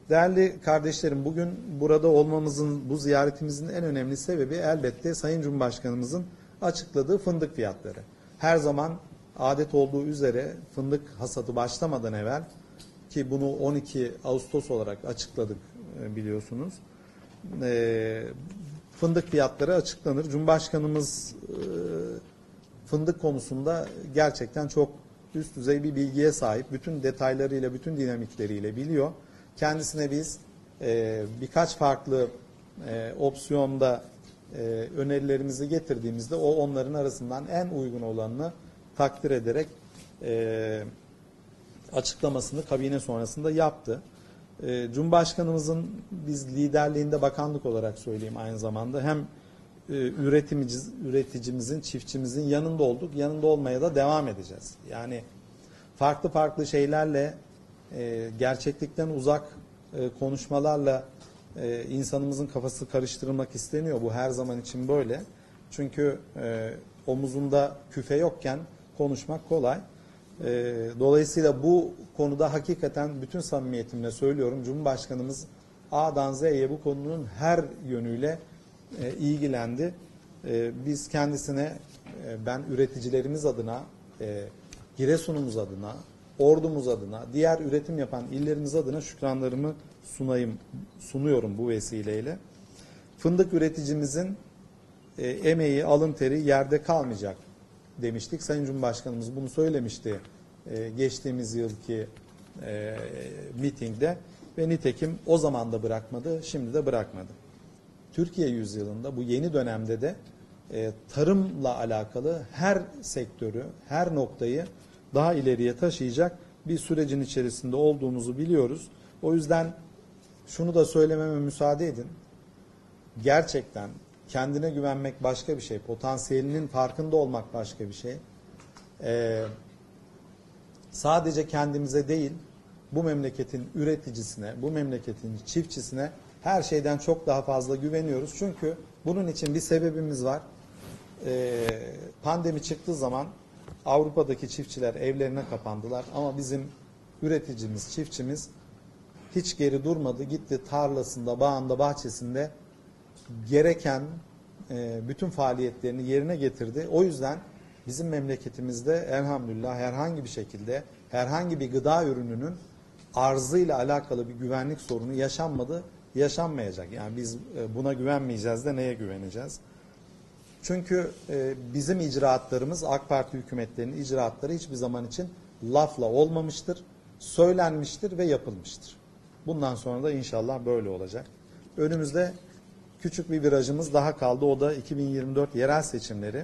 Değerli kardeşlerim, bugün burada olmamızın, bu ziyaretimizin en önemli sebebi elbette Sayın Cumhurbaşkanımızın açıkladığı fındık fiyatları. Her zaman adet olduğu üzere fındık hasadı başlamadan evvel, ki bunu 12 Ağustos olarak açıkladık biliyorsunuz, fındık fiyatları açıklanır. Cumhurbaşkanımız fındık konusunda gerçekten çok üst düzey bir bilgiye sahip. Bütün detaylarıyla, bütün dinamikleriyle biliyor. Kendisine biz birkaç farklı opsiyonda önerilerimizi getirdiğimizde o onların arasından en uygun olanını takdir ederek açıklamasını kabine sonrasında yaptı. Cumhurbaşkanımızın biz liderliğinde bakanlık olarak söyleyeyim aynı zamanda hem üreticimizin, çiftçimizin yanında olduk, yanında olmaya da devam edeceğiz. Yani farklı farklı şeylerle gerçeklikten uzak konuşmalarla insanımızın kafası karıştırılmak isteniyor. Bu her zaman için böyle. Çünkü omuzunda küfe yokken konuşmak kolay. Dolayısıyla bu konuda hakikaten bütün samimiyetimle söylüyorum. Cumhurbaşkanımız A'dan Z'ye bu konunun her yönüyle ilgilendi. Biz kendisine ben üreticilerimiz adına, Giresun'umuz adına, ordumuz adına, diğer üretim yapan illerimiz adına şükranlarımı sunuyorum bu vesileyle. Fındık üreticimizin emeği, alın teri yerde kalmayacak demiştik. Sayın Cumhurbaşkanımız bunu söylemişti geçtiğimiz yılki mitingde ve nitekim o zaman da bırakmadı, şimdi de bırakmadı. Türkiye yüzyılında bu yeni dönemde de tarımla alakalı her sektörü, her noktayı daha ileriye taşıyacak bir sürecin içerisinde olduğumuzu biliyoruz. O yüzden şunu da söylememe müsaade edin. Gerçekten kendine güvenmek başka bir şey, potansiyelinin farkında olmak başka bir şey. Sadece kendimize değil, bu memleketin üreticisine, bu memleketin çiftçisine her şeyden çok daha fazla güveniyoruz. Çünkü bunun için bir sebebimiz var. Pandemi çıktığı zaman Avrupa'daki çiftçiler evlerine kapandılar ama bizim üreticimiz, çiftçimiz hiç geri durmadı. Gitti tarlasında, bağında, bahçesinde gereken bütün faaliyetlerini yerine getirdi. O yüzden bizim memleketimizde elhamdülillah herhangi bir şekilde herhangi bir gıda ürününün arzıyla alakalı bir güvenlik sorunu yaşanmadı, yaşanmayacak. Yani biz buna güvenmeyeceğiz de neye güveneceğiz? Çünkü bizim icraatlarımız, AK Parti hükümetlerinin icraatları hiçbir zaman için lafla olmamıştır, söylenmiştir ve yapılmıştır. Bundan sonra da inşallah böyle olacak. Önümüzde küçük bir virajımız daha kaldı. O da 2024 yerel seçimleri.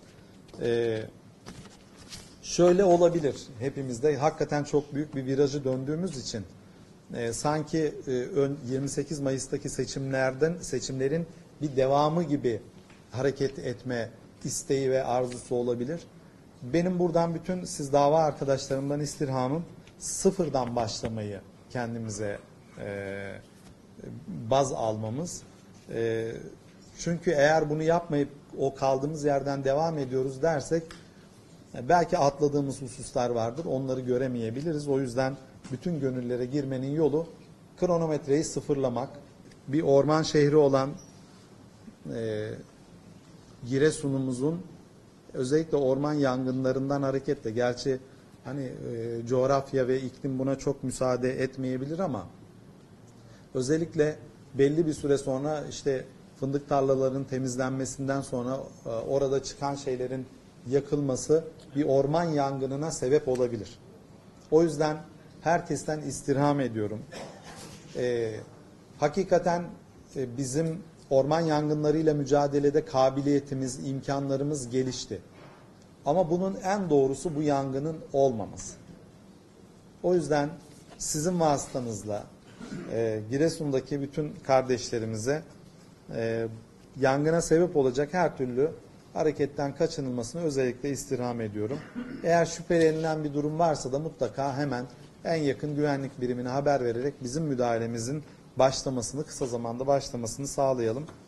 Şöyle olabilir. Hepimizde hakikaten çok büyük bir virajı döndüğümüz için sanki 28 Mayıs'taki seçimlerin bir devamı gibi hareket etme isteği ve arzusu olabilir. Benim buradan bütün siz dava arkadaşlarımdan istirhamım sıfırdan başlamayı kendimize baz almamız. Çünkü eğer bunu yapmayıp o kaldığımız yerden devam ediyoruz dersek belki atladığımız hususlar vardır. Onları göremeyebiliriz. O yüzden bütün gönüllere girmenin yolu kronometreyi sıfırlamak. Bir orman şehri olan Giresun'umuzun özellikle orman yangınlarından hareketle, gerçi hani coğrafya ve iklim buna çok müsaade etmeyebilir ama özellikle belli bir süre sonra işte fındık tarlalarının temizlenmesinden sonra orada çıkan şeylerin yakılması bir orman yangınına sebep olabilir. O yüzden herkesten istirham ediyorum. Hakikaten bizim orman yangınlarıyla mücadelede kabiliyetimiz, imkanlarımız gelişti. Ama bunun en doğrusu bu yangının olmaması. O yüzden sizin vasıtanızla Giresun'daki bütün kardeşlerimize yangına sebep olacak her türlü hareketten kaçınılmasını özellikle istirham ediyorum. Eğer şüphelenilen bir durum varsa da mutlaka hemen en yakın güvenlik birimine haber vererek bizim müdahalemizin başlamasını, kısa zamanda başlamasını sağlayalım.